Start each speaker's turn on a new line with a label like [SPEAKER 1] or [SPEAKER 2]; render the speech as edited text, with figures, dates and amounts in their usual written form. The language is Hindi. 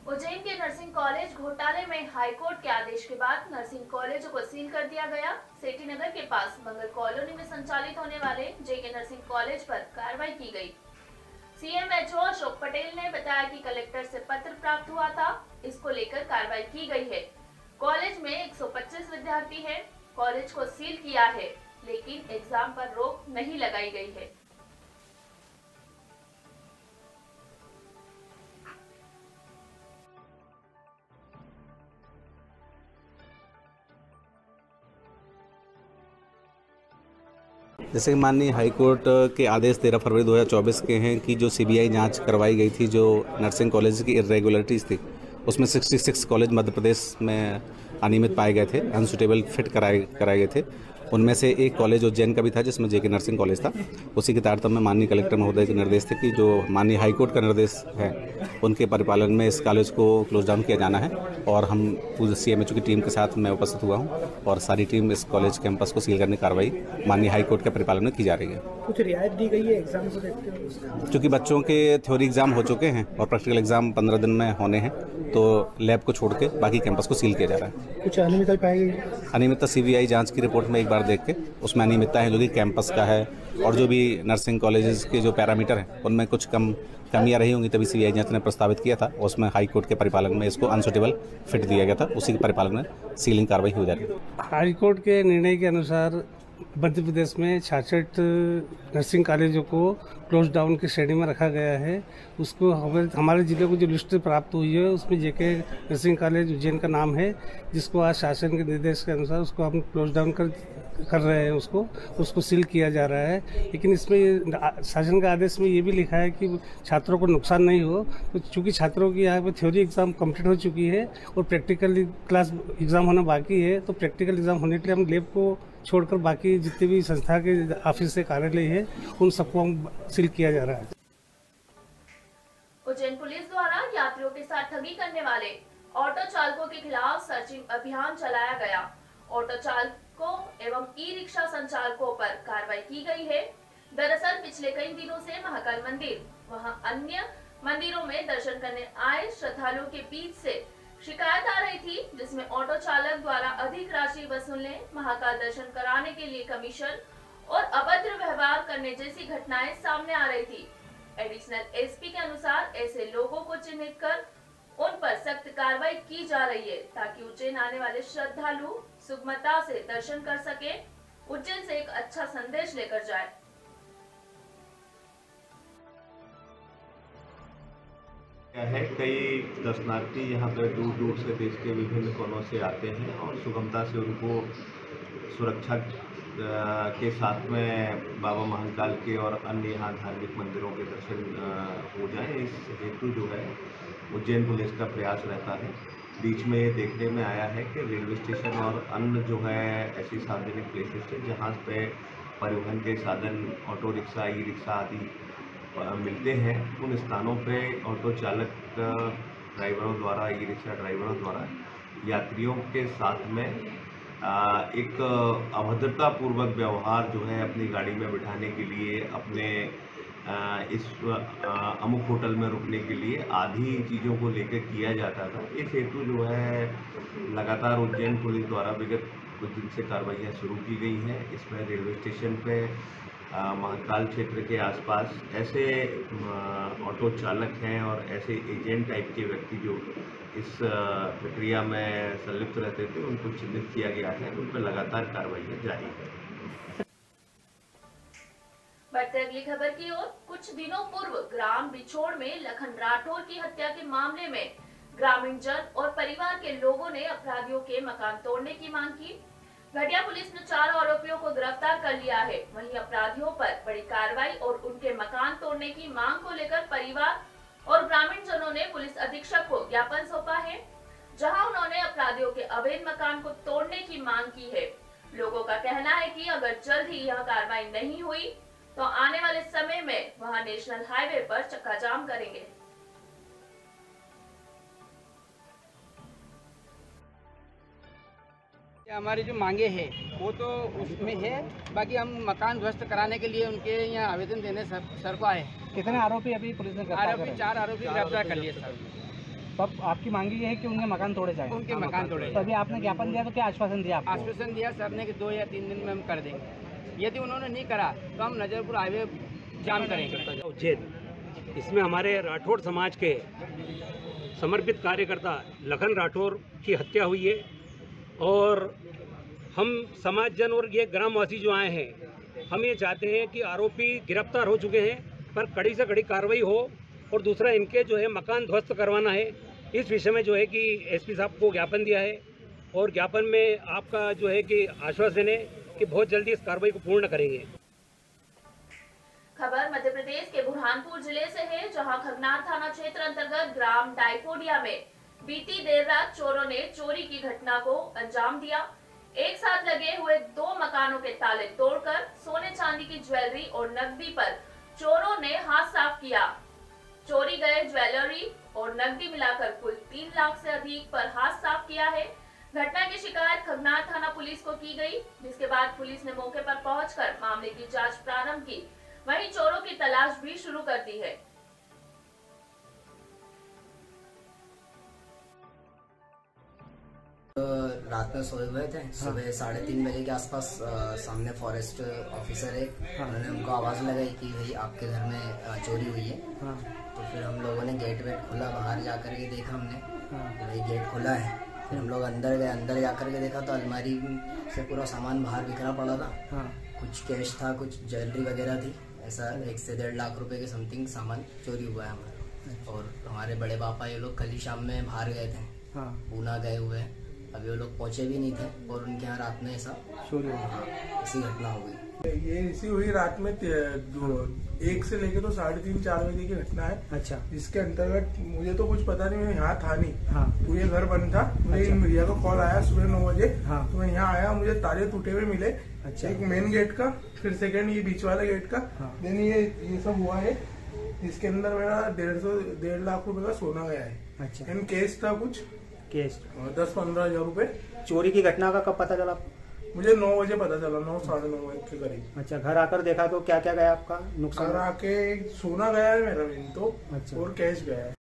[SPEAKER 1] उज्जैन के नर्सिंग कॉलेज घोटाले में हाईकोर्ट के आदेश के बाद नर्सिंग कॉलेजों को सील कर दिया गया। सेठी नगर के पास मंगल कॉलोनी में संचालित होने वाले जेके नर्सिंग कॉलेज पर कार्रवाई की गई। सीएमएचओ अशोक पटेल ने बताया कि कलेक्टर से पत्र प्राप्त हुआ था, इसको लेकर कार्रवाई की गई है। कॉलेज में 125 विद्यार्थी हैं। कॉलेज को सील किया है, लेकिन एग्जाम पर रोक नहीं लगाई गई है।
[SPEAKER 2] जैसे माननीय हाईकोर्ट के आदेश 13 फरवरी 2024 के हैं कि जो सीबीआई जांच करवाई गई थी, जो नर्सिंग कॉलेज की इरेगुलरिटीज़ थी, उसमें 66 कॉलेज मध्य प्रदेश में अनियमित पाए गए थे, अनसुटेबल फिट कराए गए थे। उनमें से एक कॉलेज उज्जैन का भी था, जिसमें जेके नर्सिंग कॉलेज था। उसी के तारतम्य में माननीय कलेक्टर महोदय के निर्देश थे कि जो माननीय हाईकोर्ट का निर्देश है, उनके परिपालन में इस कॉलेज को क्लोज डाउन किया जाना है। और हम पूरे सीएमएचओ की टीम के साथ मैं उपस्थित हुआ हूं और सारी टीम इस कॉलेज कैंपस को सील करने की कार्रवाई माननीय हाईकोर्ट के परिपालन में की जा रही है।
[SPEAKER 3] कुछ रियायत दी गई है एग्जाम को देखते हुए?
[SPEAKER 2] चूँकि बच्चों के थ्योरी एग्जाम हो चुके हैं और प्रैक्टिकल एग्जाम 15 दिन में होने हैं, तो लैब को छोड़ के बाकी कैंपस को सील किया जा रहा है।
[SPEAKER 3] कुछ अनियमितता पाई गई?
[SPEAKER 2] अनियमितता सीबीआई जांच की रिपोर्ट में एक बार देख के उसमें अनियमितता है जो कि कैंपस का है, और जो भी नर्सिंग कॉलेजेस के जो पैरामीटर हैं उनमें कुछ कमियां रही होंगी, तभी सीबीआई जांच ने प्रस्तावित किया था। उसमें हाईकोर्ट के परिपालन में इसको अनसुटेबल फिट दिया गया था, उसी के परिपालन में सीलिंग कार्रवाई हो जा रही है।
[SPEAKER 4] हाईकोर्ट के निर्णय के अनुसार मध्य प्रदेश में 66 नर्सिंग कॉलेजों को क्लोज डाउन की श्रेणी में रखा गया है। उसको हमारे जिले को जो लिस्ट प्राप्त हुई है, उसमें जेके नर्सिंग कॉलेज उज्जैन का नाम है, जिसको आज शासन के निर्देश के अनुसार उसको हम क्लोज डाउन कर रहे हैं, उसको सील किया जा रहा है। लेकिन इसमें शासन का आदेश में ये भी लिखा है कि छात्रों को नुकसान नहीं हो। तो चूंकि छात्रों की यहाँ पे थ्योरी एग्जाम कंप्लीट हो चुकी है और प्रैक्टिकल क्लास एग्जाम होना बाकी है, तो प्रैक्टिकल एग्जाम होने के लिए हम लैब को छोड़कर बाकी जितने भी संस्था के ऑफिस से कार्यालय है, उन सबको हम सील किया जा रहा है।
[SPEAKER 1] उज्जैन पुलिस द्वारा यात्रियों के साथ ठगी करने वाले ऑटो चालकों के खिलाफ सर्चिंग अभियान चलाया गया। ऑटो चालकों एवं ई रिक्शा संचालकों पर कार्रवाई की गई है। दरअसल पिछले कई दिनों से महाकाल मंदिर वहां अन्य मंदिरों में दर्शन करने आए श्रद्धालुओं के बीच से शिकायत आ रही थी, जिसमें ऑटो चालक द्वारा अधिक राशि वसूलने, महाकाल दर्शन कराने के लिए कमीशन और अभद्र व्यवहार करने जैसी घटनाएं सामने आ रही थी। एडिशनल एसपी के अनुसार ऐसे लोगों को चिन्हित कर उन पर सख्त कार्रवाई की जा रही है, ताकि उज्जैन आने वाले श्रद्धालु सुगमता से दर्शन कर सके, उज्जैन से एक अच्छा संदेश लेकर जाए।
[SPEAKER 5] है कई दर्शनार्थी यहाँ पर दूर दूर से देश के विभिन्न कोनों से आते हैं और सुगमता से उनको सुरक्षा के साथ में बाबा महाकाल के और अन्य यहाँ धार्मिक मंदिरों के दर्शन हो जाएं, इस हेतु जो है उज्जैन पुलिस का प्रयास रहता है। बीच में ये देखने में आया है कि रेलवे स्टेशन और अन्य जो है ऐसी सार्वजनिक प्लेसेस है जहाँ पे परिवहन के साधन ऑटो रिक्शा, ई रिक्शा आदि मिलते हैं, उन स्थानों पे ऑटो चालक ड्राइवरों द्वारा, ई रिक्शा ड्राइवरों द्वारा यात्रियों के साथ में एक अभद्रतापूर्वक व्यवहार जो है अपनी गाड़ी में बिठाने के लिए, अपने इस अमुक होटल में रुकने के लिए आदि चीज़ों को लेकर किया जाता था। इस हेतु जो है लगातार उज्जैन पुलिस द्वारा विगत कुछ दिन से कार्रवाइयाँ शुरू की गई हैं। इसमें रेलवे स्टेशन पे, महाकाल क्षेत्र के आसपास ऐसे ऑटो चालक हैं और ऐसे एजेंट टाइप के व्यक्ति जो इस प्रक्रिया में संलिप्त रहते थे, उनको चिन्हित किया गया है, उन पर लगातार कार्रवाइयाँ जारी है।
[SPEAKER 1] बढ़ते अगली खबर की ओर। कुछ दिनों पूर्व ग्राम बिछोड़ में लखन राठौर की हत्या के मामले में ग्रामीण जन और परिवार के लोगों ने अपराधियों के मकान तोड़ने की मांग की। घटिया पुलिस ने 4 आरोपियों को गिरफ्तार कर लिया है। वहीं अपराधियों पर बड़ी कार्रवाई और उनके मकान तोड़ने की मांग को लेकर परिवार और ग्रामीण जनों ने पुलिस अधीक्षक को ज्ञापन सौंपा है, जहां उन्होंने अपराधियों के अवैध मकान को तोड़ने की मांग की है। लोगों का कहना है कि अगर जल्द ही यह कार्रवाई नहीं हुई तो आने वाले समय में वहां नेशनल हाईवे पर चक्का जाम करेंगे।
[SPEAKER 6] हमारी जो मांगे हैं वो तो उसमें है, बाकी हम मकान ध्वस्त कराने के लिए उनके यहाँ आवेदन देने सर को आए।
[SPEAKER 3] कितने आरोपी अभी पुलिस ने गिरफ्तार करे?
[SPEAKER 6] 4 आरोपी गिरफ्तार कर लिए सर।
[SPEAKER 7] तो अब आपकी मांग ये है कि उनके मकान तोड़े जाए?
[SPEAKER 6] उनके मकान तोड़े।
[SPEAKER 7] तो अभी आपने ज्ञापन दिया तो क्या आश्वासन दिया आपको?
[SPEAKER 6] आश्वासन दिया सर ने कि 2 या 3 दिन में हम कर देंगे। यदि उन्होंने नहीं करा तो हम नजरपुर हाईवे जाम करेंगे।
[SPEAKER 8] उज्जैन, इसमें हमारे राठौड़ समाज के समर्पित कार्यकर्ता लखन राठौड़ की हत्या हुई है और हम समाजजन और ये ग्रामवासी जो आए हैं, हम ये चाहते हैं कि आरोपी गिरफ्तार हो चुके हैं पर कड़ी से कड़ी कार्रवाई हो और दूसरा इनके जो है मकान ध्वस्त करवाना है। इस विषय में जो है कि एसपी साहब को ज्ञापन दिया है और ज्ञापन में आपका जो है कि आश्वासन है कि बहुत जल्दी इस कार्रवाई को पूर्ण करेंगे।
[SPEAKER 1] खबर मध्य प्रदेश के बुरहानपुर जिले से है, जहां खगनार थाना क्षेत्र अंतर्गत ग्राम डाइफोडिया में बीती देर रात चोरों ने चोरी की घटना को अंजाम दिया। एक साथ लगे हुए 2 मकानों के ताले तोड़कर सोने चांदी की ज्वेलरी और नकदी पर चोरों ने हाथ साफ किया। चोरी गए ज्वेलरी और नकदी मिलाकर कुल 3 लाख से अधिक पर हाथ साफ किया है। घटना की शिकायत खगनार थाना पुलिस को की गई, जिसके बाद पुलिस ने मौके पर पहुंचकर मामले की जांच प्रारंभ की। वहीं चोरों की तलाश भी शुरू कर दी है।
[SPEAKER 9] रात में सोए हुए थे। सुबह 3:30 बजे के आसपास सामने फॉरेस्ट ऑफिसर है, उन्होंने हमको आवाज लगाई कि भाई आपके घर में चोरी हुई है। तो फिर हम लोगों ने गेट वेट खोला, बाहर जाकर के देखा हमने कि भाई गेट खुला है। फिर हम लोग अंदर गए, अंदर जाकर के देखा तो अलमारी से पूरा सामान बाहर बिखरा पड़ा था। कुछ कैश था, कुछ ज्वेलरी वगैरह थी। ऐसा 1 से 1.5 लाख रुपए के समथिंग सामान चोरी हुआ है हमारा। और हमारे बड़े पापा ये लोग कल ही शाम में बाहर गए थे, पूना गए हुए हैं। अभी वो लोग पहुंचे भी नहीं थे और उनके यहाँ रात में ऐसा ऐसी घटना हो गई।
[SPEAKER 3] ये इसी हुई रात में 1 से लेके तो 3:30-4 बजे की घटना है।
[SPEAKER 7] अच्छा।
[SPEAKER 3] इसके अंतर्गत मुझे तो कुछ पता नहीं, मैं यहाँ था नहीं। तो ये घर बंद था। मुझे भैया का कॉल आया सुबह 9 बजे। तो मैं यहाँ आया, मुझे ताले टूटे हुए मिले।
[SPEAKER 7] अच्छा।
[SPEAKER 3] एक मेन गेट का, फिर सेकंड ये बीच वाले गेट का। देन ये सब हुआ है। इसके अंदर मेरा 1.5 लाख रुपए का सोना गया है।
[SPEAKER 7] अच्छा।
[SPEAKER 3] इन केस था कुछ
[SPEAKER 7] केस
[SPEAKER 3] 10-15 हजार रुपए।
[SPEAKER 7] चोरी की घटना का कब पता चला?
[SPEAKER 3] मुझे 9 बजे पता चला, 9-9:30 बजे के करीब।
[SPEAKER 7] अच्छा, घर आकर देखा तो क्या क्या गया आपका नुकसान?
[SPEAKER 3] घर आके सोना गया है मेरा तो,
[SPEAKER 7] अच्छा।
[SPEAKER 3] और कैश गया है।